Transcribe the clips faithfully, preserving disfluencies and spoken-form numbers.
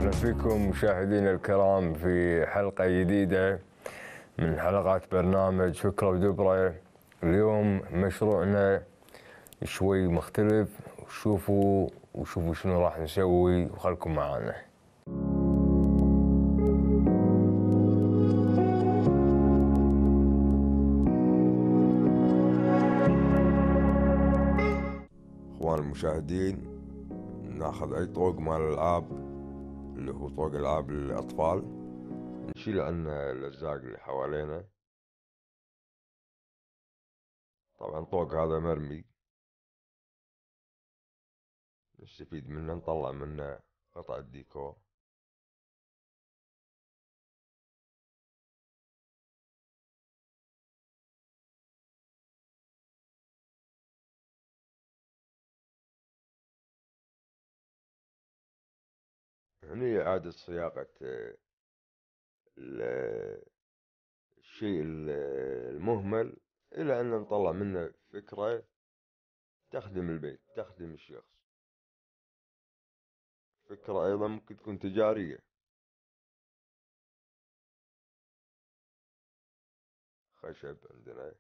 وسهلا فيكم مشاهدينا الكرام في حلقة جديدة من حلقات برنامج فكرة ودبرة. اليوم مشروعنا شوي مختلف، وشوفوا وشوفوا شنو راح نسوي وخلكم معانا. اخوان المشاهدين، ناخذ اي طوق مال الالعاب اللي هو طوق العاب للاطفال، نشيل عنه اللزاق اللي حوالينا. طبعا طوق هذا مرمي، نستفيد منه، نطلع منه قطع ديكور. هني إعادة صياغة الشيء المهمل إلى أن نطلع منه فكرة تخدم البيت، تخدم الشخص. فكرة أيضا ممكن تكون تجارية. خشب عندنا،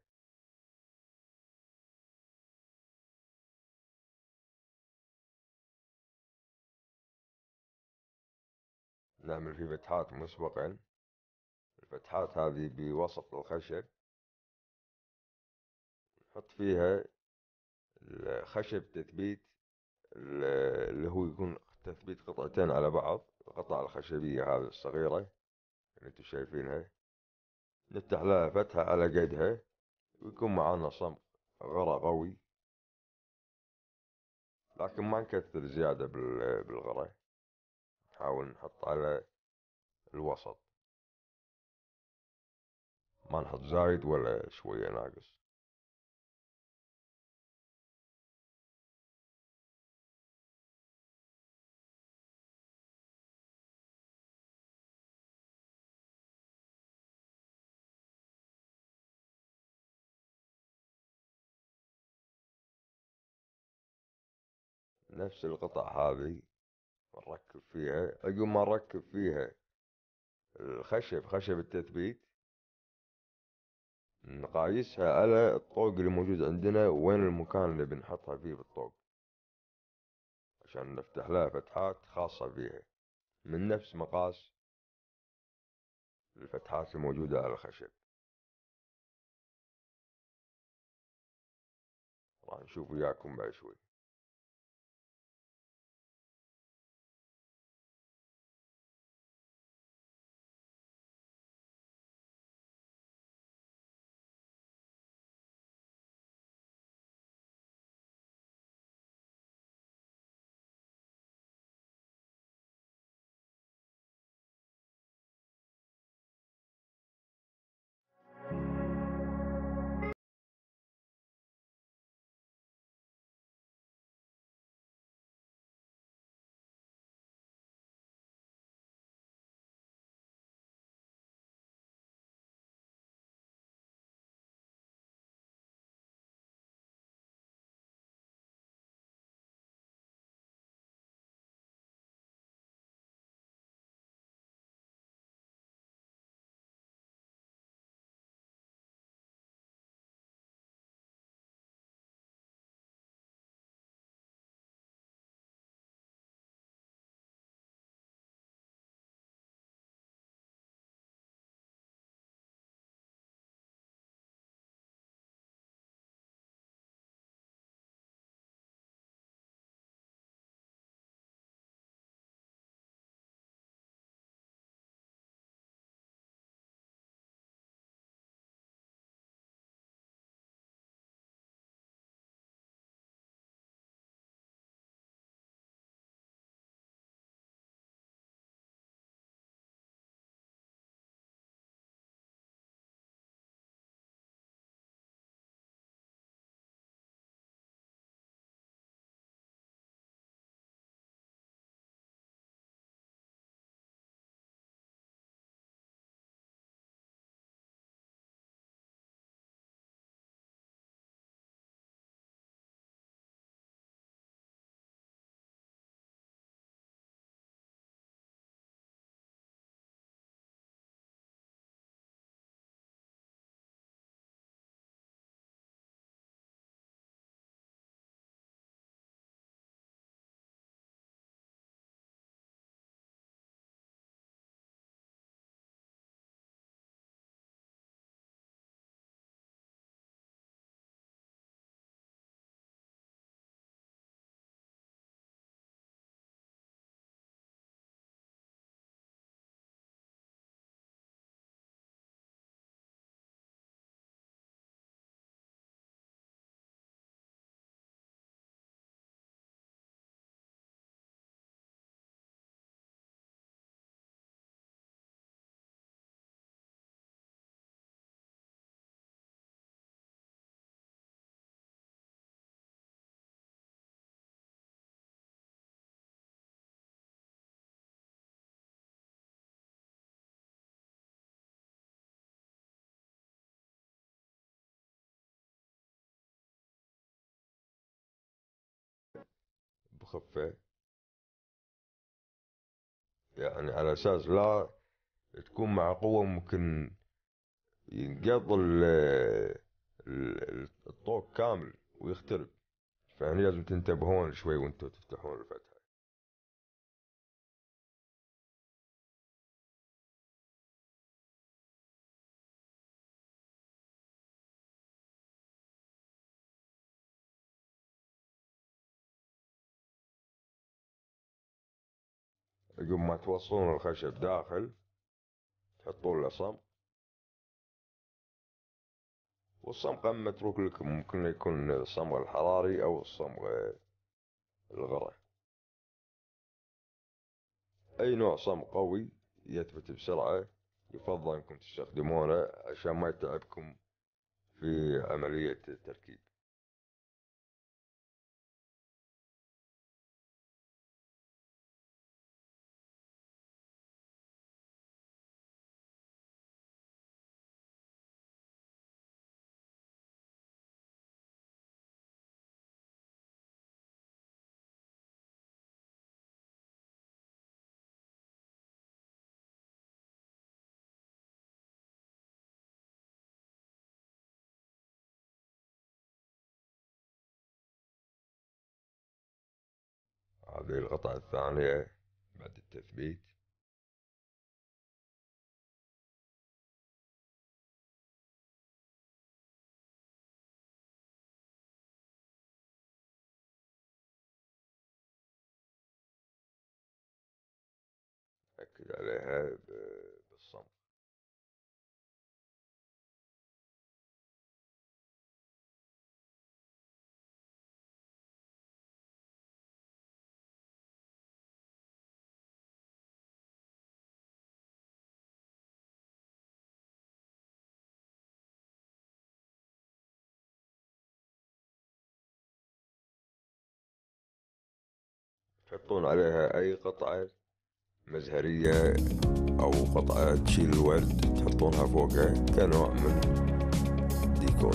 نعمل فيه فتحات مسبقا. الفتحات هذه بوسط الخشب نحط فيها الخشب تثبيت، اللي هو يكون تثبيت قطعتين على بعض. القطع الخشبية هذه الصغيرة اللي انتم شايفينها نفتح لها فتحة على قدها، ويكون معانا صمغ غرا قوي، لكن ما نكثر زيادة بالغرا. نحاول نحط على الوسط، ما نحط زايد ولا شوية ناقص. نفس القطع هذه نركب فيها، عقب ما نركب فيها الخشب، خشب التثبيت، نقايسها على الطوق اللي موجود عندنا، وين المكان اللي بنحطها فيه بالطوق، عشان نفتح لها فتحات خاصة بيها من نفس مقاس الفتحات الموجودة على الخشب. راح نشوف وياكم بعد شوي. خفة، يعني على أساس لا تكون مع قوة ممكن ينقض ال- ال- الطوق كامل ويخترب. فهني لازم تنتبهون شوي وانتم تفتحون الفتحة. عقب ما توصلون الخشب داخل تحطون له صمغ، والصمغ أما متروك لكم، ممكن يكون الصمغ الحراري أو الصمغ الغرة. أي نوع صمغ قوي يثبت بسرعة يفضل أنكم تستخدمونه عشان ما يتعبكم في عملية التركيب. هذه القطعة الثانية بعد التثبيت. أكد عليها بالصمغ. تحطون عليها أي قطعة مزهرية أو قطعة تشيل الورد تحطونها فوقها كنوع من ديكور.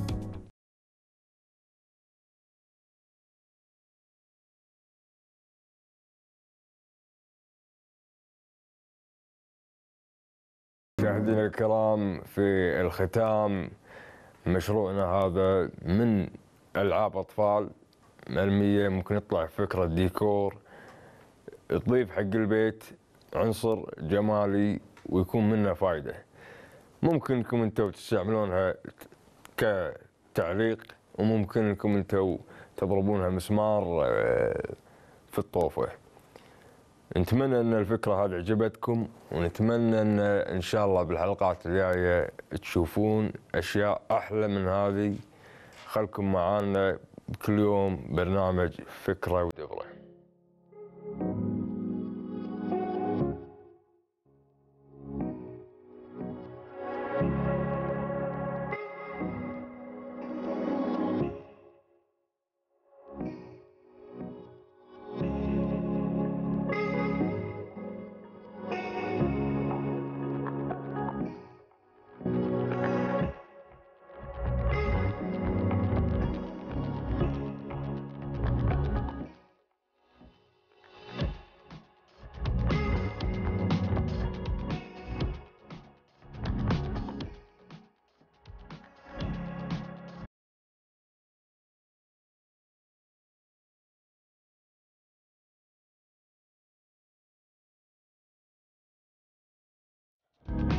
مشاهدينا الكرام، في الختام مشروعنا هذا من ألعاب أطفال مرمية، ممكن يطلع فكرة ديكور تضيف حق البيت عنصر جمالي ويكون منه فايدة. ممكن انكم انتم تستعملونها كتعليق، وممكن انكم انتم تضربونها مسمار في الطوفة. نتمنى ان الفكرة هذه عجبتكم، ونتمنى ان ان شاء الله بالحلقات الجاية تشوفون اشياء احلى من هذه. خلكم معانا كل يوم برنامج فكرة ودغرة.